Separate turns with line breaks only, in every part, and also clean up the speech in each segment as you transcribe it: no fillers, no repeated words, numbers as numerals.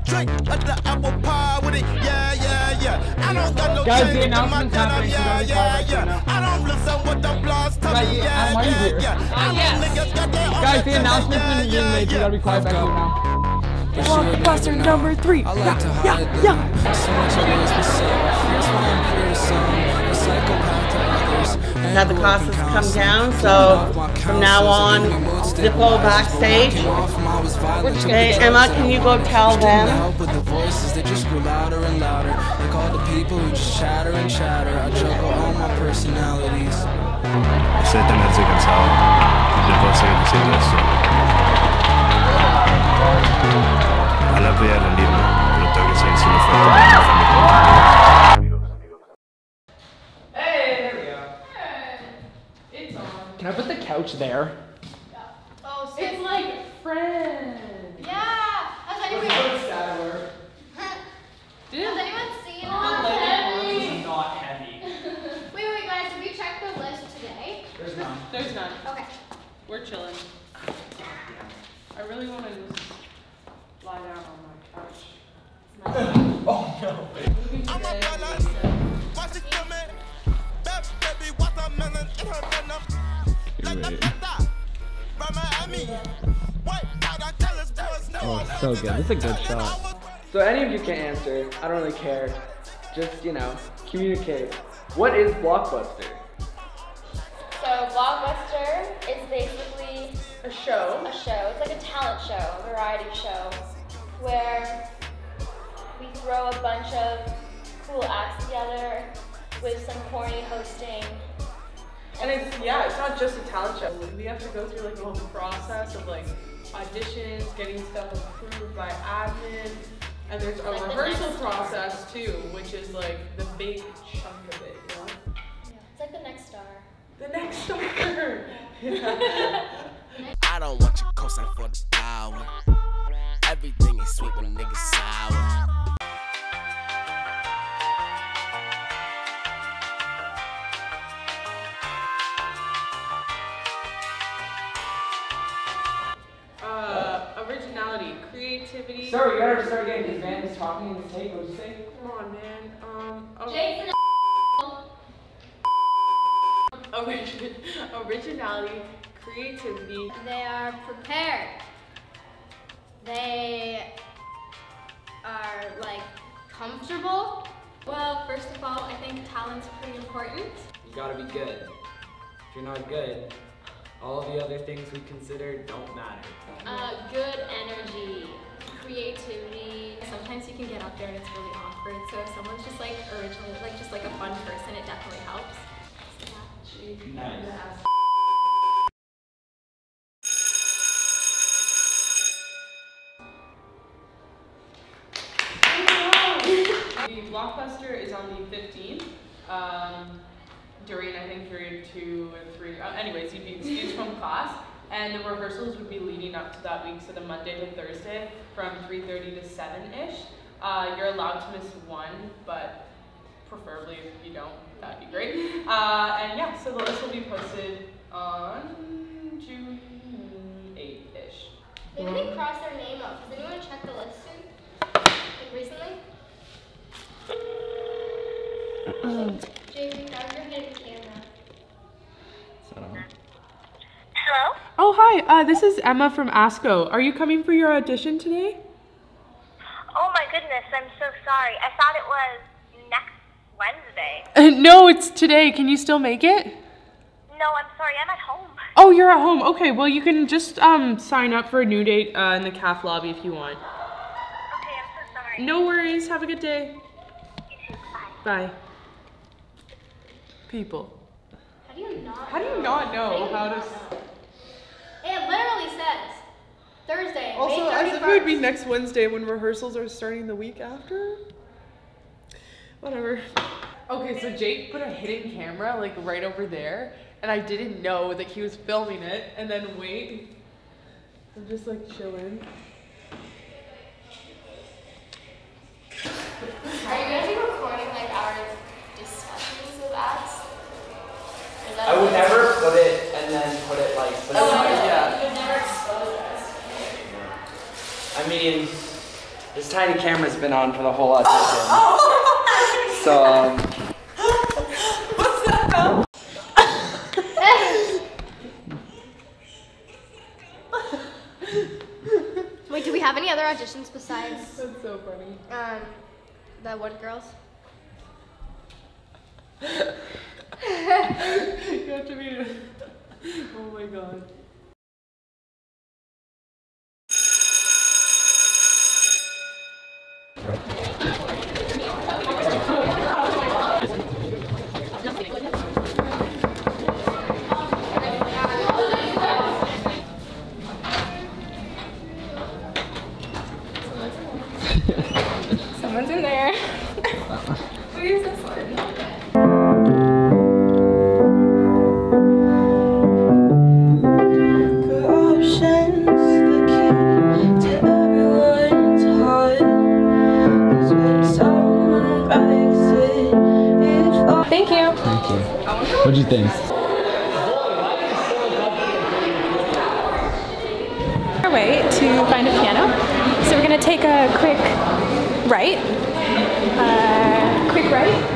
drink at the apple pie with it. Yeah, yeah, yeah. I don't got no
guys, the
change in my
announcement's
job.
happening.
Yeah, yeah, yeah. I don't listen what the blogs tell me. Yeah, yeah, yeah. I know niggas got their own.
Guys, the announcement's been being made. You gotta be quiet back here now.
Blockbuster number 3.
I like to hide them. So much of this myself. That's why I'm fearsome. A psychopath to others.
Now the cost has come down, so from now on, Zippo backstage. Okay, Emma, can you go tell them?
But the voices, they just grew louder and louder. Like all the people who just chatter and chatter. I juggle all my personalities.
Sé tenerse cansado de poder seguir diciendo esto. Ojalá pudiera rendirme, pero tengo que seguir siendo fuerte para mi familia.
Hey, there we go. Hey, it's on. Can I put the couch there?
Yeah. Oh, so
it's like Friends.
Yeah. Has anyone? Has anyone seen all heavy?
It's not heavy.
Wait, guys. Did we check the list today?
There's none. There's none.
Okay.
We're chilling. I really want to just lie down on my couch. Oh no.
I'm a fella. Watch it coming. Baby, watermelon in her venom. Like the pizza. From Miami. White powder, jealous boys know.
Oh, it's so good. It's a good shot. So any of you can answer. I don't really care. Just, you know, communicate. What is Blockbuster?
So Blockbuster is basically
A show.
a show. It's like a talent show, a variety show, where we throw a bunch of cool acts together with some corny hosting.
And it's not just a talent show. We have to go through like a whole process of like auditions, getting stuff approved by admin, and there's a
Like the
rehearsal
next
process too, which is like the big chunk of it, you know?
Yeah. It's like the next star.
The next star.
I don't want your cosign for the power. Everything is sweet when niggas sour.
Originality, creativity.
Sir, you gotta start getting this man is talking in the tape. What'd you say?
Come on, man.
Jason.
Originality, creativity.
They are prepared. They are like comfortable. Well, first of all, I think talent's pretty important.
You gotta be good. If you're not good, all of the other things we consider don't matter.
Good energy, creativity. Sometimes you can get up there and it's really awkward. So if someone's just like original, like just like a fun person, it definitely helps.
Nice.
The Blockbuster is on the 15th. During I think period 2 and 3. Anyways, you'd be excused from class, and the rehearsals would be leading up to that week, so the Monday to Thursday from 3:30 to 7-ish. You're allowed to miss one, but preferably if you don't, that'd be great. And yeah, so the list will be posted on June 8-ish.
Maybe they crossed their name out. Has anyone checked the list like recently? JV, grab your hidden camera.
Hello? Oh, hi. This is Emma from ASCO. Are you coming for your audition today?
Oh my goodness, I'm so sorry. I thought it was next Wednesday.
No, it's today. Can you still make it?
No, I'm sorry. I'm at home.
Oh, you're at home. Okay, well, you can just sign up for a new date in the CAF lobby if you want.
Okay, I'm so sorry.
No worries. Have a good day.
You too. Bye.
Bye. People.
How do you not
How do you not know how to...
It literally says Thursday,
Also,
May 31st.
as if it would be next Wednesday when rehearsals are starting the week after. Whatever. Okay, so Jake put a hidden camera like right over there, and I didn't know that he was filming it. And then wait, I'm just like chilling.
Are you gonna be recording like our discussions of acts?
I would never put it and then put it like beside.
You would never expose us.
I mean, This tiny camera's been on for the whole audition. So,
What's that?
Wait, do we have any other auditions besides?
That's so funny.
The Wood Girls?
You have to be. Oh my god.
Someone's in there.
We'll use this one.
Thank you.
Thank you. What'd you think?
Our way to find a piano. So we're gonna take a quick right. Quick right.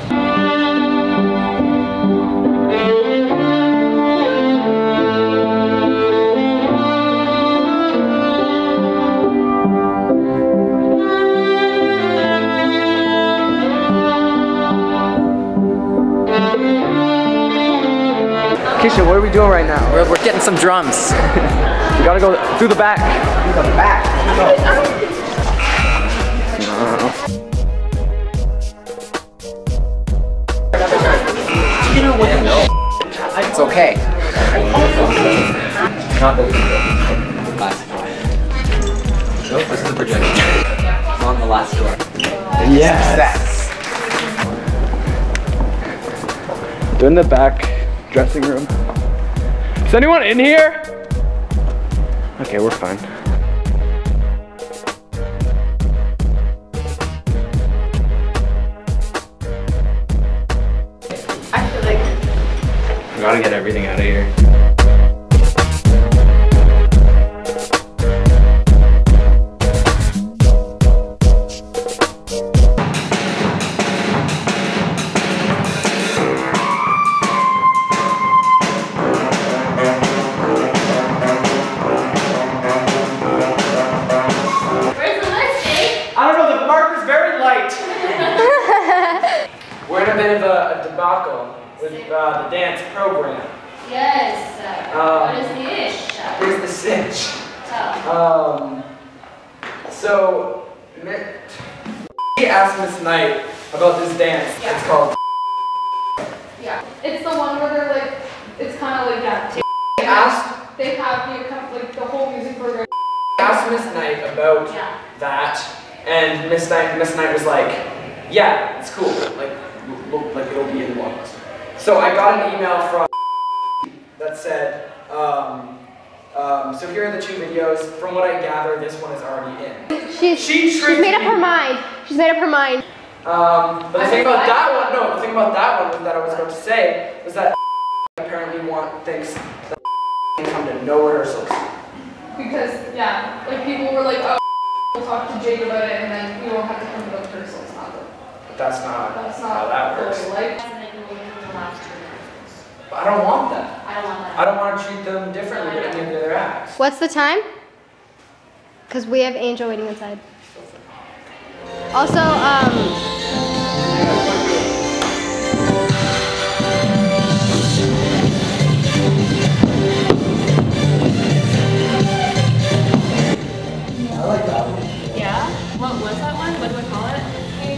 Keisha, what are we doing right now? We're getting some drums. We gotta go through the back. Through the back. It's okay. Not the last door. Nope, this is the projector. It's on the last door. Yes. They're in the back dressing room. Is anyone in here? Okay, we're fine.
I feel like
We gotta get everything out of here. We're in a bit of a debacle with the dance program.
Yes. What is the ish?
Here's the cinch. So, he asked Miss Knight about this dance.
Yeah.
It's called.
yeah. It's the one where they're like, it's kind of like that.
He asked.
They have like the whole music program.
He asked Miss Knight about that, and Miss Knight was like, "Yeah, it's cool. Like it'll be in Blockbuster." So I got an email from that said, so here are the two videos. From what I gather, this one is already in.
She's made up her mind. She's made up her mind.
But the thing about that one, the thing about that one that I was going to say was that apparently thinks that come to no rehearsals.
Because, yeah, like people were like, oh, we'll talk to Jake about it and then we won't have to come to the rehearsals.
But that's not how that works.
Like,
I don't want that.
I don't want that.
I don't want to treat them differently than any of the other acts.
What's the time? Because we have Angel waiting inside. Also,
I like that one.
Yeah? What was that one? What do I call it?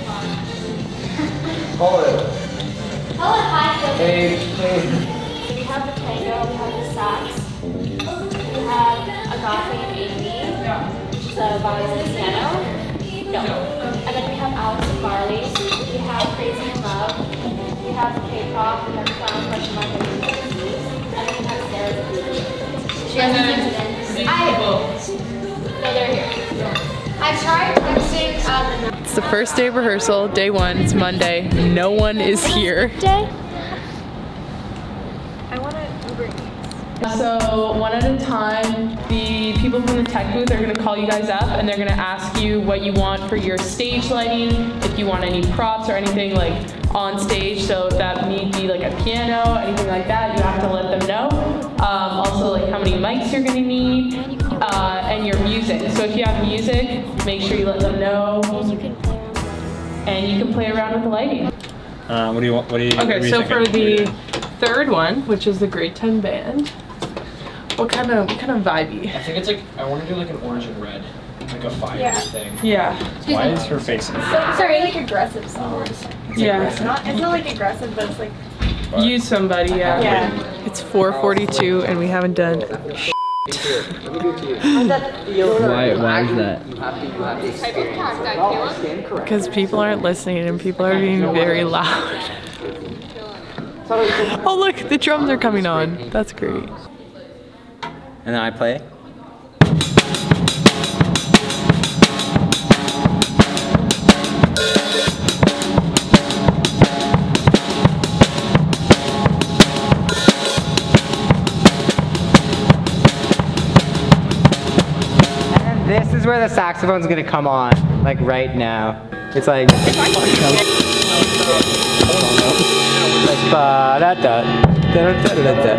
Call it.
Call it high heel.
Hey.
We have the tango, we have the sax, we have Agape and Amy, the violin and piano. No. And then we have Alex and Marley, we have Crazy in Love, we have K-pop, we have Clown Question Mark, and then we have Sarah the Booty. She hasn't been today. No, they're here. I tried texting
It's the first day of rehearsal, day one, it's Monday. No one is here.
Day? I want to Uber Eats.
So one at a time, the people from the tech booth are going to call you guys up and they're going to ask you what you want for your stage lighting, if you want any props or anything like on stage. So if that need be like a piano, anything like that, you have to let them know. Also like how many mics you're going to need and your music. So if you have music, make sure you let them know. And you can play around with the lighting.
What do you want?
Okay, so for the third one, which is the grade 10 band, what kind of vibey?
I think it's like, I want to do like an orange and red, like a fire thing.
Yeah.
Why is her face in
So, sorry, like aggressive songs.
Yeah.
It's not like aggressive, but it's like.
Use somebody, yeah.
Yeah.
It's 4:42 and we haven't done
Why is that?
because people aren't listening and people are being very loud. Oh look, the drums are coming on. That's great.
And then I play?
And this is where the saxophone's gonna come on, like right now. It's like ba-da-da, da-da-da-da-da.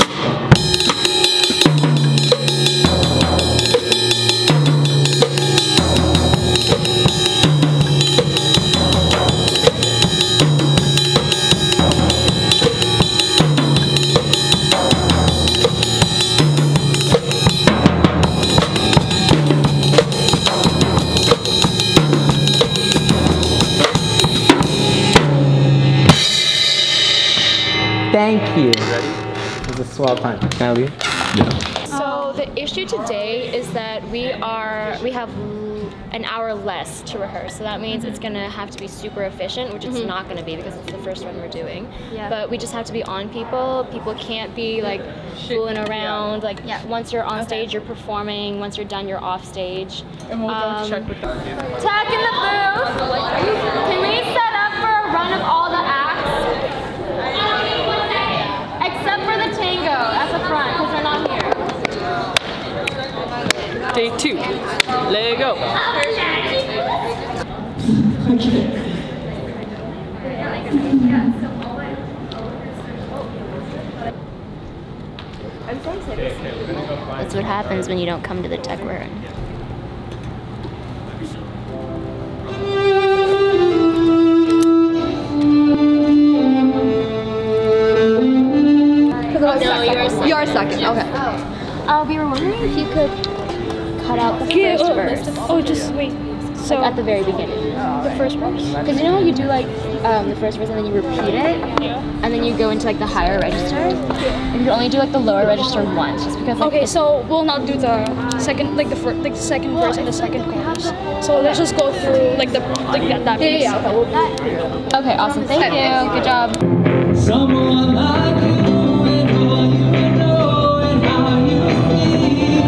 Thank you. Ready? It was a swell time. Can I leave?
Yeah.
So the issue today is that we have an hour less to rehearse. So that means it's gonna have to be super efficient, which it's not gonna be because it's the first one we're doing.
Yeah.
But we just have to be on people. People can't be like fooling around. Like once you're on stage, you're performing. Once you're done, you're off stage.
And we'll go check with them.
Tech in the booth. Can we set up for a run of all the acts? Except for the tango at the front, because they're not here.
Day 2. Let go.
That's what happens when you don't come to the tech run.
No,
you're second. Okay. We were wondering if you could cut out the first verse.
Oh, just wait. So
Like at the very beginning.
the first verse.
Because you know how you do like the first verse and then you repeat it, and then you go into like the higher register. And you only do like the lower register once, just because. Like,
Okay, so we'll not do the second, like the first, like the second verse and the second chorus. So let's just go through like that piece.
Yeah. Okay. Awesome. Thank you. Good job.
Someone like you and all you know and how you feel.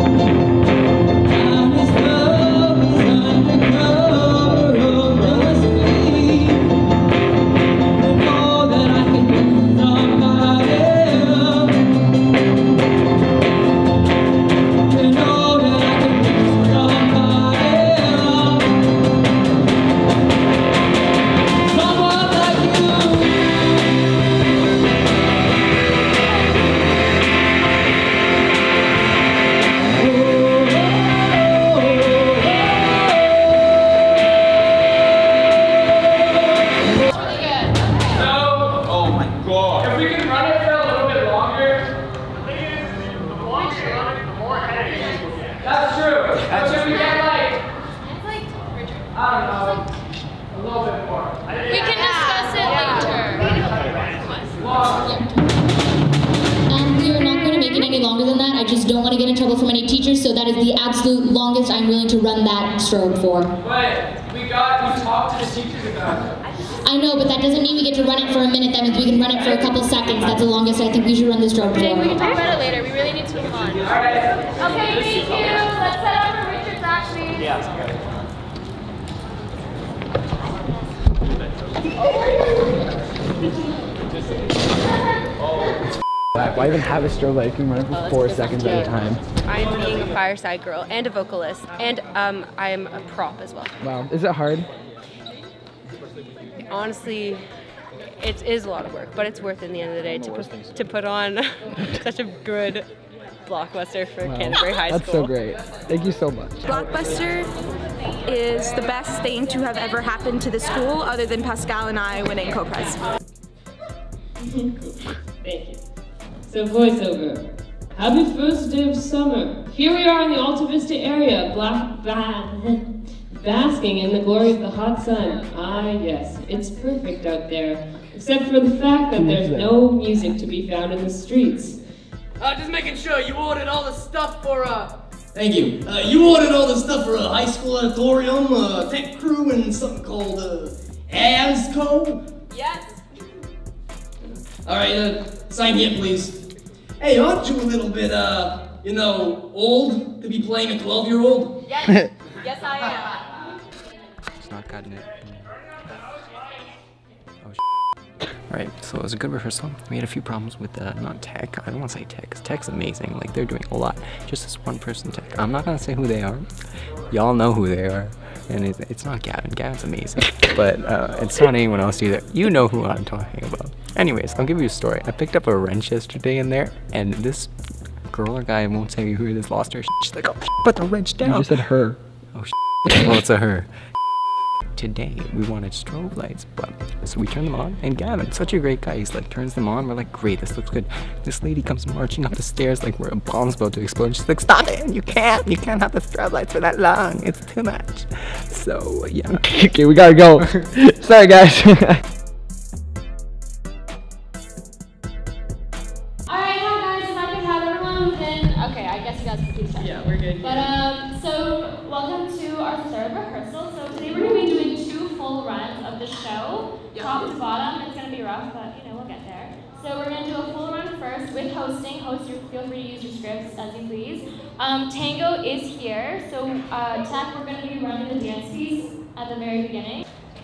Honest love is undercover of the street. To know that I can be somebody else. To know that I can be somebody else. Someone like you.
Oh my god.
If we can run it for a little bit longer. That's true. But should we get like, I don't know, a little bit more.
We can discuss it later.
We are not going to make it any longer than that. I just don't want to get in trouble from any teachers, so that is the absolute longest I'm willing to run that strobe for.
But we talked to the teachers about it.
I know, but that doesn't mean we get to run it for a minute. That means we can run it for a couple seconds. That's the longest I think we should run the strobe
Okay, we can
for.
talk about it later. We really need to move on.
Alright.
Okay, thank you. Let's set up for Richard's act, please.
Why even have a strobe light if you can run for 4 seconds at a time?
I'm being a fireside girl and a vocalist, and I'm a prop as well.
Wow, is it hard?
Honestly, it is a lot of work, but it's worth it in the end of the day to put on such a good Blockbuster for Canterbury High School.
That's so great. Thank you so much.
Blockbuster is the best thing to have ever happened to the school other than Pascal and I winning co-prize.
Thank you. So voiceover. Happy first day of summer. Here we are in the Alta Vista area, basking in the glory of the hot sun. Ah yes, it's perfect out there. Except for the fact that there's no music to be found in the streets.
Just making sure you ordered all the stuff for,
Thank you. You ordered all the stuff for a high school auditorium, tech crew, and something called, ASCO?
Yes.
Alright, sign here, please. Hey, aren't you a little bit, you know, old to be playing a 12-year-old?
Yes. Yes, I am.
It's not gotten it. Right, so it was a good rehearsal. We had a few problems with not tech. I don't want to say tech, because tech's amazing. Like, they're doing a lot. Just this one person tech. I'm not going to say who they are. Y'all know who they are. And it's not Gavin. Gavin's amazing. But it's not anyone else either. You know who I'm talking about. Anyways, I'll give you a story. I picked up a wrench yesterday in there, and this girl or guy, I won't say who it is, lost her shit. She's like, oh, put the wrench down.
You just said her.
Oh, shit. Well, it's a her. Today we wanted strobe lights, but so we turned them on, and Gavin, such a great guy, he's like turns them on. We're like, great, this looks good. This lady comes marching up the stairs like a bomb's about to explode. She's like, stop it, you can't have the strobe lights for that long, it's too much. So yeah.
Okay, we gotta go. Sorry guys.
Alright, hi guys, if I could have everyone within, okay, I guess you guys can keep checking.
Yeah, we're good.
But so welcome to our third rehearsal. So today we're gonna be doing 2 full runs of the show, top to bottom. It's gonna be rough, but you know, we'll get there. So we're gonna do a full run first with hosting. Host, feel free to use your scripts as you please. Tango is here, so Tech, we're gonna be running the dance piece at the very beginning.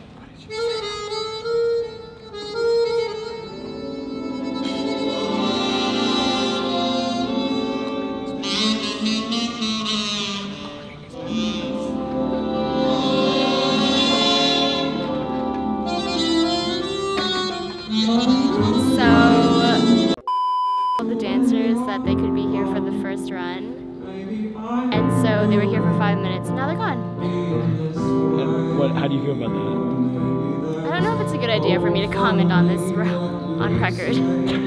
The dancers that they could be here for the first run, and so they were here for 5 minutes and now they're gone.
And how do you feel about that?
I don't know if it's a good idea for me to comment on this on record.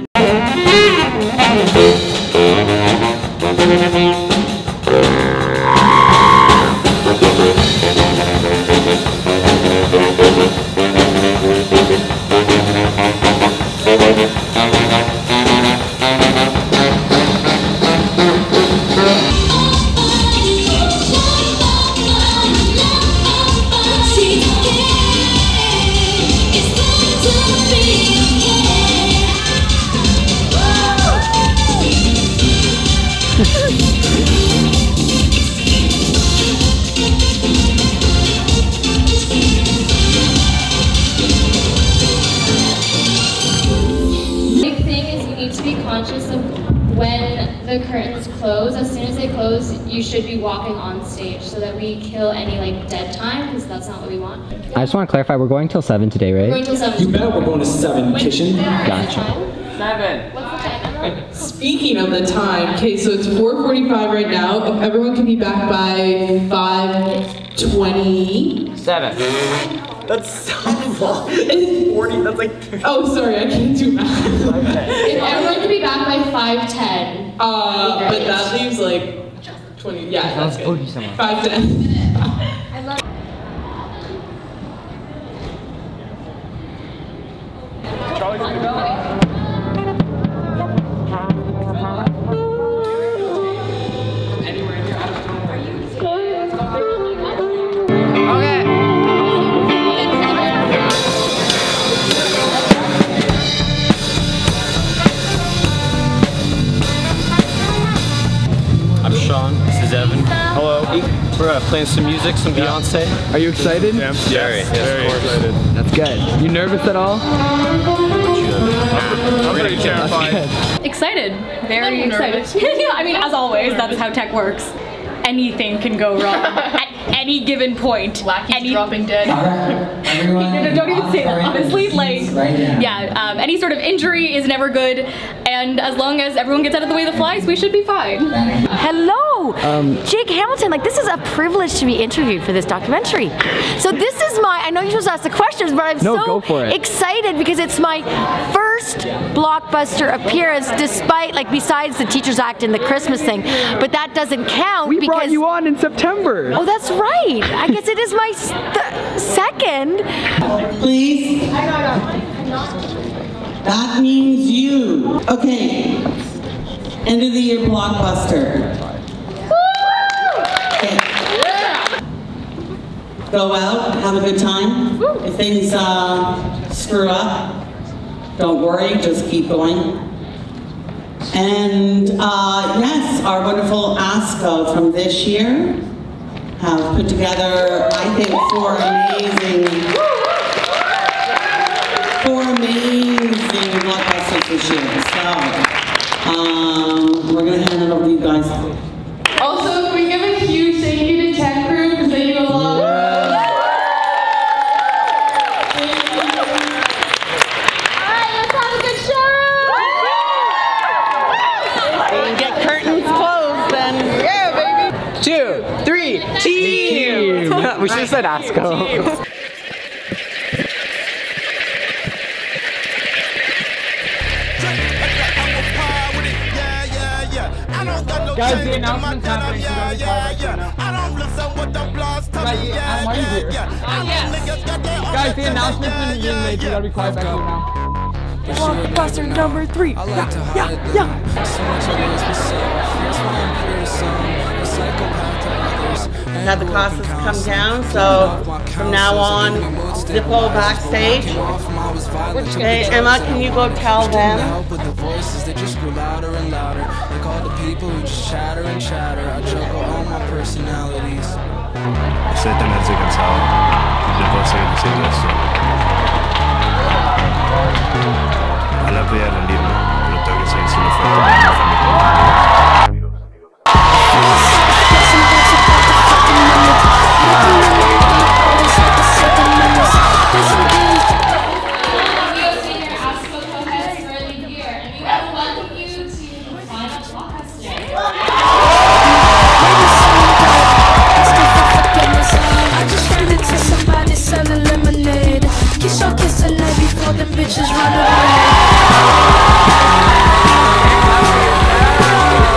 When the curtains close, as soon as they close, you should be walking on stage so that we kill any like dead time, because that's not what we want.
I just want to clarify, we're going till 7 today, right?
We're going till 7.
You bet we're going to 7, Kitchen.
Gotcha.
7.
What's the time?
Speaking of the time, okay, so it's 4:45 right now. If everyone can be back by 5:20.
7.
That's so long. It's 40, that's like...
Oh, sorry, I can't do math.
If everyone can be back by 5:10.
But that leaves like 20, yeah, that's good. 5:10.
I love
I'm Sean, this is Evan. Hello. We're playing some music, some Beyonce.
Are you excited?
Yeah, very, yes, of course.
Excited. That's good. You nervous at all?
I'm pretty terrified.
Excited. Very excited. Yeah, I mean, as always, that's how tech works. Anything can go wrong at any given point.
Lackey's dropping dead.
No, don't even say that, honestly. Like, yeah, any sort of injury is never good, and as long as everyone gets out of the way of the flies, we should be fine.
Hello! Jake Hamilton, like, this is a privilege to be interviewed for this documentary. So this is my, I know you're supposed to ask the questions, but I'm so excited because it's my first Blockbuster appearance, despite, like, besides the Teachers Act and the Christmas thing, but that doesn't count because...
We brought you on in September.
Oh, that's right. I guess it is my second.
Please. That means you. Okay. End of the year Blockbuster. Okay. Go out, have a good time. If things screw up, don't worry, just keep going. And yes, our wonderful ASCO from this year have put together, I think, four amazing blockbusters this year. So we're gonna hand it over to you guys.
Also, can we give a huge thank you to Tech Crew because they do a lot of
We should have said ASCO.
Guys, the announcement's happening. Guys, the announcement's been being made. You gotta be quiet back here now.
Blockbuster number 3.
Now the classes come down, so from now on, Zippo backstage. Okay, Emma, can you go tell them?
Estoy tan cansado. No puedo seguir diciendo esto. Ojalá pudiera rendirme, pero tengo que seguir siendo fuerte para mi familia.
Bitches run away.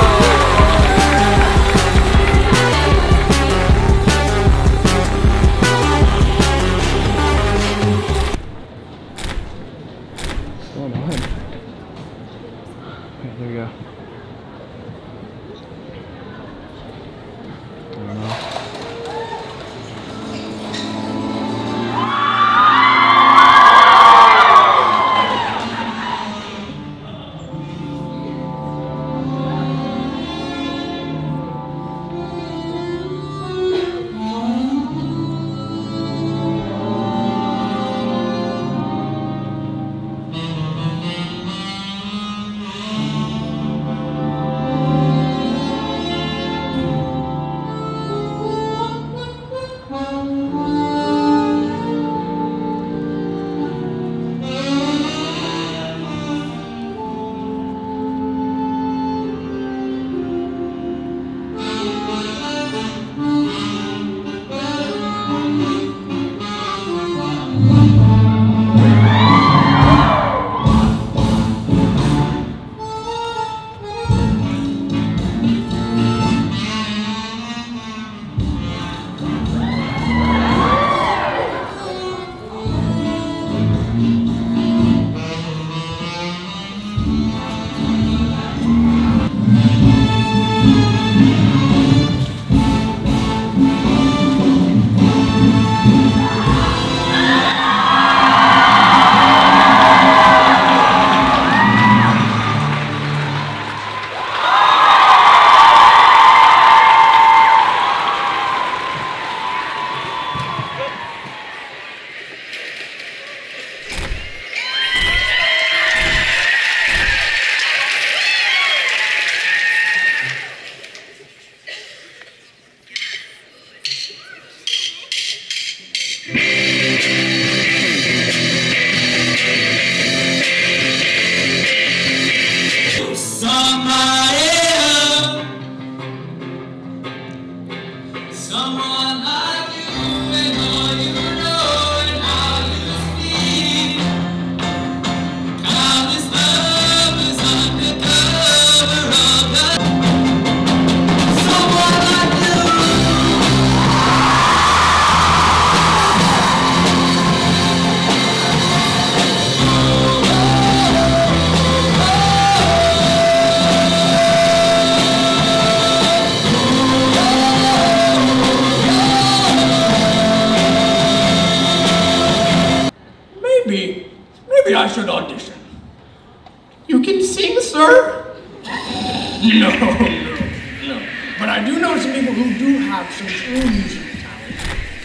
I should audition. You can sing, sir? No. But I do know some people who do have some true musical talent.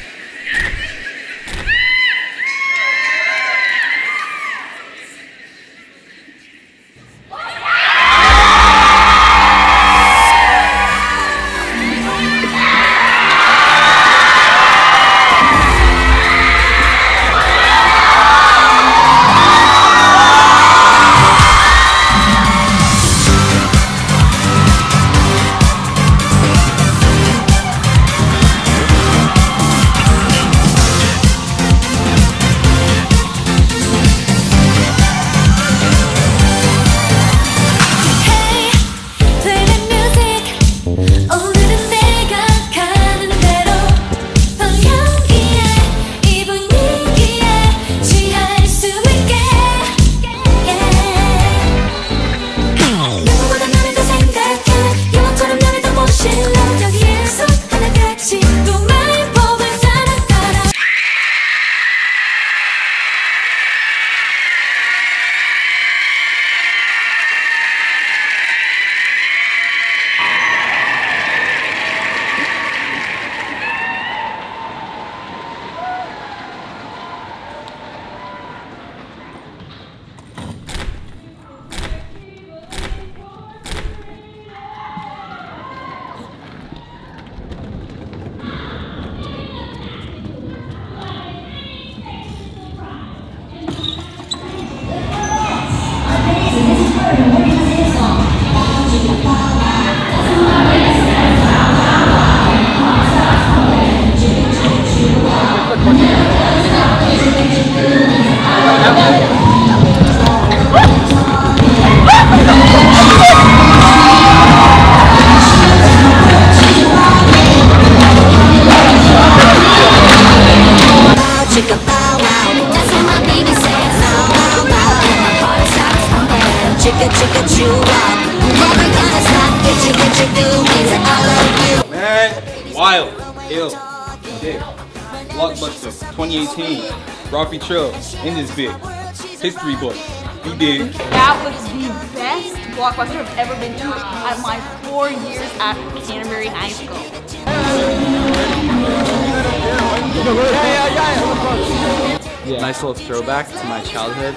Man, wild, ill, dick, Blockbuster, 2018, Rocky Trail, in this bit, history books, you dig.
That was the best Blockbuster I've ever been to at my 4 years at Canterbury High School.
Yeah. Nice little throwback to my childhood.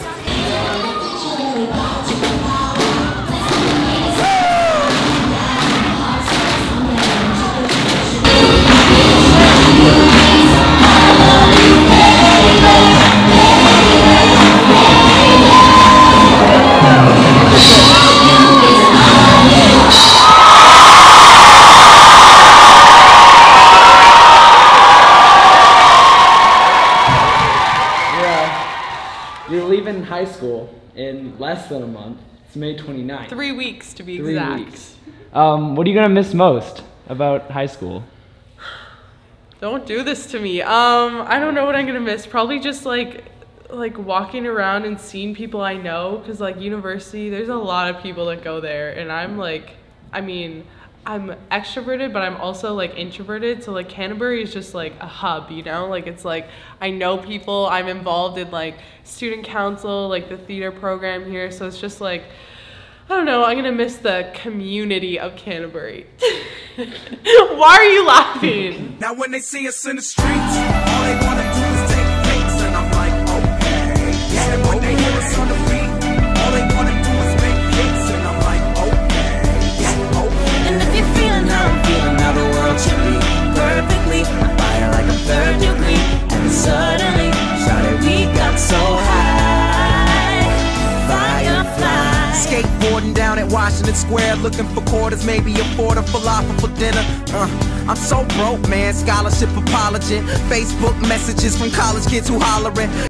You're leaving high school in less than a month. It's May 29th.
3 weeks to be exact.
3 weeks. What are you gonna miss most about high school?
Don't do this to me. I don't know what I'm gonna miss. Probably just like walking around and seeing people I know, cause like university, there's a lot of people that go there, and I'm like, I mean, I'm extroverted, but I'm also like introverted. So like Canterbury is just like a hub, you know? Like it's like I know people. I'm involved in like student council, like the theater program here. So it's just like, I don't know. I'm gonna miss the community of Canterbury. Why are you laughing?
Now when they see us in the streets, all they wanna do is take pics, and I'm like, okay. Yeah, and when they hear us on the beat, all they wanna do is make hits, and I'm like, okay. Yeah, okay. And if you're feeling how I'm feeling, now the world should be perfectly on fire like a third degree, and then suddenly, shawty, we got so high, firefly. Skateboarding down at Washington Square, looking for quarters, maybe afford a falafel for dinner. I'm so broke, man. Scholarship apology, Facebook messages from college kids who hollering.